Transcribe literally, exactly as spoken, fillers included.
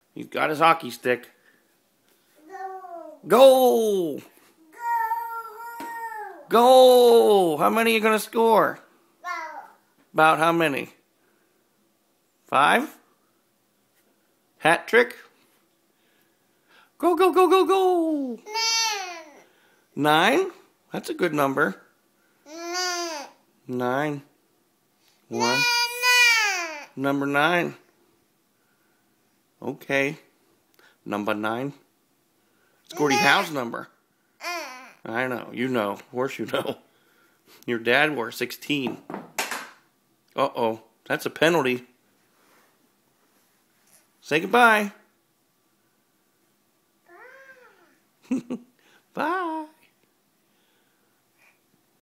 He's got his hockey stick. Go! Go! Go! How many are you going to score? About how many? Five? Hat trick? Go, go, go, go, go! Nine. Nine? That's a good number. Nine. Nine. One. Number nine. Okay. Number nine. It's Gordie Howe's number. I know. You know. Of course you know. Your dad wore sixteen. Uh-oh. That's a penalty. Say goodbye. Bye. Bye.